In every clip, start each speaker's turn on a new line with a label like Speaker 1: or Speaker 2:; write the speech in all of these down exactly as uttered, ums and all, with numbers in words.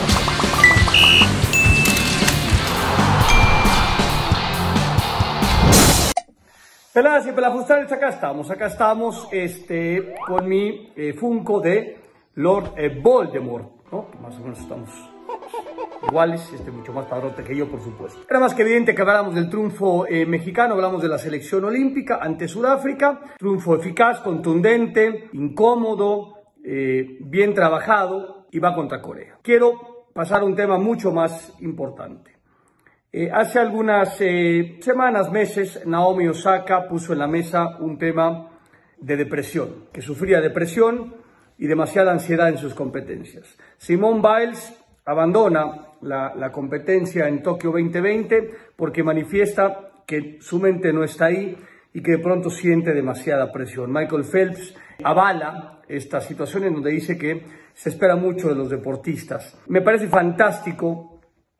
Speaker 1: Peladas y pelafustales, acá estamos, acá estamos este, con mi eh, Funko de Lord eh, Voldemort, ¿no? Más o menos estamos iguales, este mucho más padrote que yo, por supuesto. Era más que evidente que hablamos del triunfo eh, mexicano, hablamos de la selección olímpica ante Sudáfrica, triunfo eficaz, contundente, incómodo, eh, bien trabajado y va contra Corea. Quiero pasar a un tema mucho más importante. Eh, hace algunas eh, semanas, meses, Naomi Osaka puso en la mesa un tema de depresión, que sufría depresión y demasiada ansiedad en sus competencias. Simone Biles abandona la, la competencia en Tokio veinte veinte porque manifiesta que su mente no está ahí y que de pronto siente demasiada presión. Michael Phelps avala esta situación en donde dice que se espera mucho de los deportistas. Me parece fantástico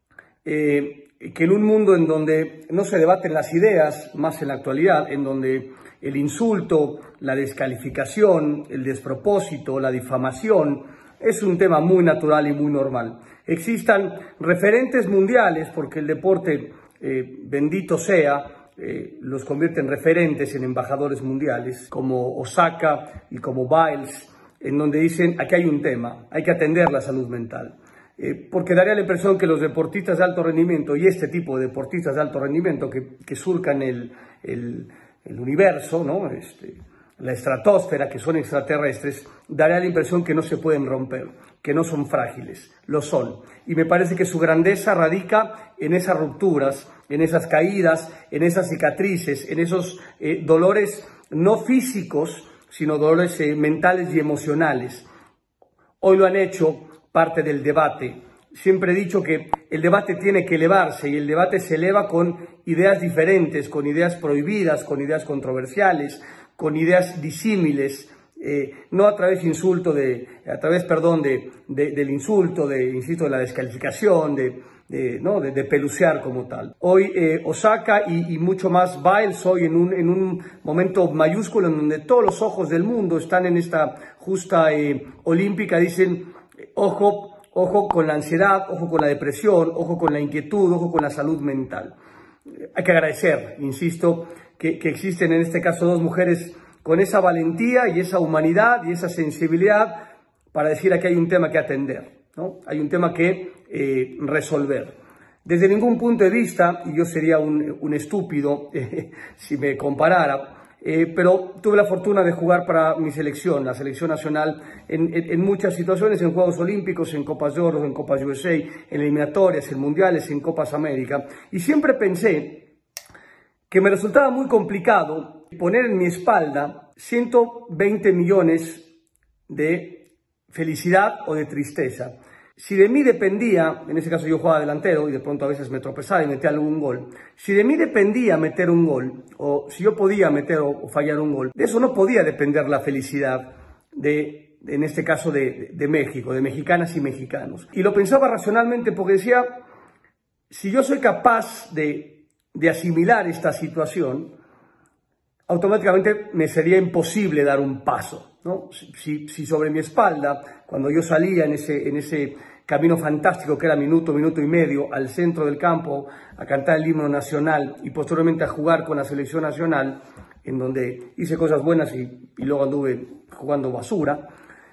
Speaker 1: eh, que en un mundo en donde no se debaten las ideas, más en la actualidad, en donde el insulto, la descalificación, el despropósito, la difamación, es un tema muy natural y muy normal. Existan referentes mundiales, porque el deporte, eh, bendito sea, eh, los convierte en referentes, en embajadores mundiales, como Osaka y como Biles, en donde dicen, aquí hay un tema, hay que atender la salud mental. Eh, porque daría la impresión que los deportistas de alto rendimiento y este tipo de deportistas de alto rendimiento que, que surcan el, el, el universo, ¿no? este, la estratosfera, que son extraterrestres, daría la impresión que no se pueden romper, que no son frágiles, lo son. Y me parece que su grandeza radica en esas rupturas, en esas caídas, en esas cicatrices, en esos eh, dolores no físicos, sino dolores eh, mentales y emocionales. Hoy lo han hecho parte del debate. Siempre he dicho que el debate tiene que elevarse y el debate se eleva con ideas diferentes, con ideas prohibidas, con ideas controversiales, con ideas disímiles, eh, no a través insulto de, a través, perdón, de, de, del insulto, de, insisto, de la descalificación, de, de, ¿no? de, de pelucear como tal. Hoy eh, Osaka y, y mucho más Biles, hoy en un, en un momento mayúsculo en donde todos los ojos del mundo están en esta justa eh, olímpica, dicen, Ojo, ojo con la ansiedad, ojo con la depresión, ojo con la inquietud, ojo con la salud mental. Hay que agradecer, insisto, que, que existen en este caso dos mujeres con esa valentía y esa humanidad y esa sensibilidad para decir aquí hay un tema que atender, ¿no? Hay un tema que eh, resolver. Desde ningún punto de vista, y yo sería un, un estúpido eh, si me comparara, Eh, pero tuve la fortuna de jugar para mi selección, la selección nacional, en, en, en muchas situaciones, en Juegos Olímpicos, en Copas de Oro, en Copas U S A, en eliminatorias, en Mundiales, en Copas América. Y siempre pensé que me resultaba muy complicado poner en mi espalda ciento veinte millones de felicidad o de tristeza. Si de mí dependía, en ese caso yo jugaba delantero y de pronto a veces me tropezaba y metía algún gol, si de mí dependía meter un gol, o si yo podía meter o, o fallar un gol, de eso no podía depender la felicidad de, en este caso de, de México, de mexicanas y mexicanos. Y lo pensaba racionalmente porque decía, si yo soy capaz de, de asimilar esta situación, automáticamente me sería imposible dar un paso, ¿no? Si, si sobre mi espalda, cuando yo salía en ese, en ese camino fantástico que era minuto, minuto y medio, al centro del campo, a cantar el himno nacional y posteriormente a jugar con la selección nacional, en donde hice cosas buenas y, y luego anduve jugando basura,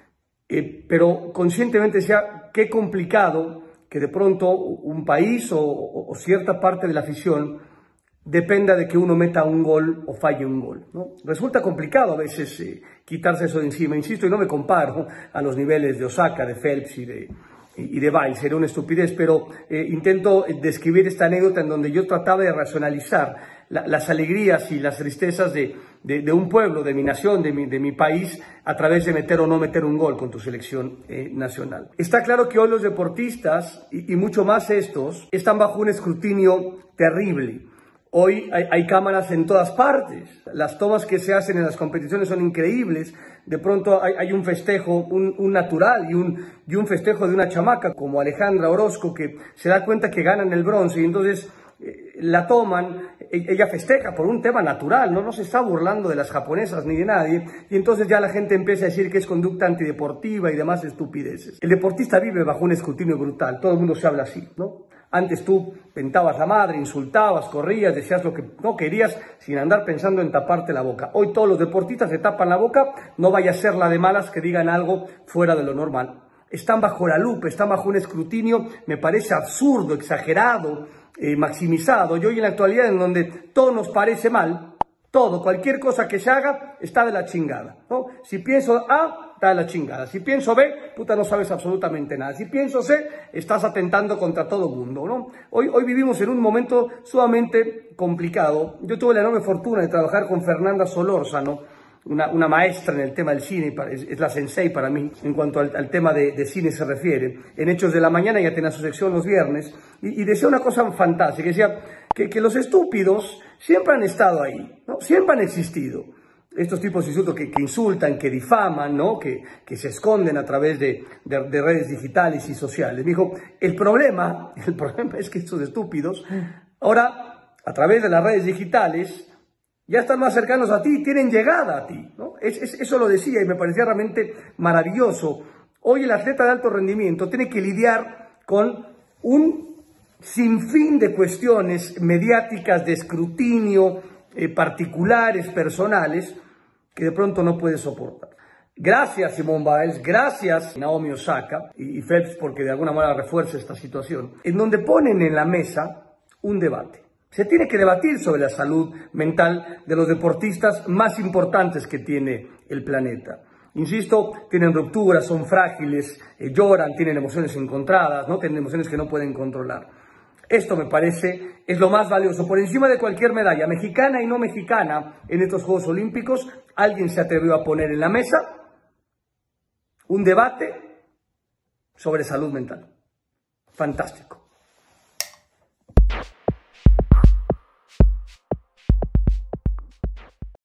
Speaker 1: eh, pero conscientemente decía, qué complicado que de pronto un país o, o, o cierta parte de la afición dependa de que uno meta un gol o falle un gol, ¿no? Resulta complicado a veces eh, quitarse eso de encima, insisto, y no me comparo a los niveles de Osaka, de Phelps y de, y de Biles, sería una estupidez, pero eh, intento describir esta anécdota en donde yo trataba de racionalizar la, las alegrías y las tristezas de, de, de un pueblo, de mi nación, de mi, de mi país, a través de meter o no meter un gol con tu selección eh, nacional. Está claro que hoy los deportistas, y, y mucho más estos, están bajo un escrutinio terrible. Hoy hay, hay cámaras en todas partes, las tomas que se hacen en las competiciones son increíbles, de pronto hay, hay un festejo, un, un natural y un, y un festejo de una chamaca como Alejandra Orozco que se da cuenta que ganan el bronce y entonces eh, la toman, ella festeja por un tema natural, ¿no? No se está burlando de las japonesas ni de nadie, y entonces ya la gente empieza a decir que es conducta antideportiva y demás estupideces. El deportista vive bajo un escrutinio brutal, todo el mundo se habla así, ¿no? Antes tú pentabas la madre, insultabas, corrías, decías lo que no querías sin andar pensando en taparte la boca. Hoy todos los deportistas se tapan la boca, no vaya a ser la de malas que digan algo fuera de lo normal. Están bajo la lupa, están bajo un escrutinio, me parece absurdo, exagerado, eh, maximizado. Y hoy en la actualidad en donde todo nos parece mal, todo, cualquier cosa que se haga está de la chingada, ¿no? Si pienso A, está de la chingada. Si pienso B, puta, no sabes absolutamente nada. Si pienso C, estás atentando contra todo el mundo, ¿no? Hoy, hoy vivimos en un momento sumamente complicado. Yo tuve la enorme fortuna de trabajar con Fernanda Solórzano, una, una maestra en el tema del cine, es, es la sensei para mí, en cuanto al, al tema de, de cine se refiere. En Hechos de la Mañana ella tenía su sección los viernes, y, y decía una cosa fantástica, decía que, que los estúpidos siempre han estado ahí, ¿no? Siempre han existido. Estos tipos de insultos que, que insultan, que difaman, ¿no? que, que se esconden a través de, de, de redes digitales y sociales. Me dijo, el problema, el problema es que estos estúpidos, ahora, a través de las redes digitales, ya están más cercanos a ti, tienen llegada a ti, ¿no? Es, es, eso lo decía y me parecía realmente maravilloso. Hoy el atleta de alto rendimiento tiene que lidiar con un sinfín de cuestiones mediáticas, de escrutinio, eh, particulares, personales, que de pronto no puede soportar. Gracias Simone Biles, gracias Naomi Osaka y, y Phelps, porque de alguna manera refuerza esta situación, en donde ponen en la mesa un debate. Se tiene que debatir sobre la salud mental de los deportistas más importantes que tiene el planeta. Insisto, tienen rupturas, son frágiles, eh, lloran, tienen emociones encontradas, ¿no? Tienen emociones que no pueden controlar. Esto me parece es lo más valioso. Por encima de cualquier medalla, mexicana y no mexicana, en estos Juegos Olímpicos, alguien se atrevió a poner en la mesa un debate sobre salud mental. Fantástico.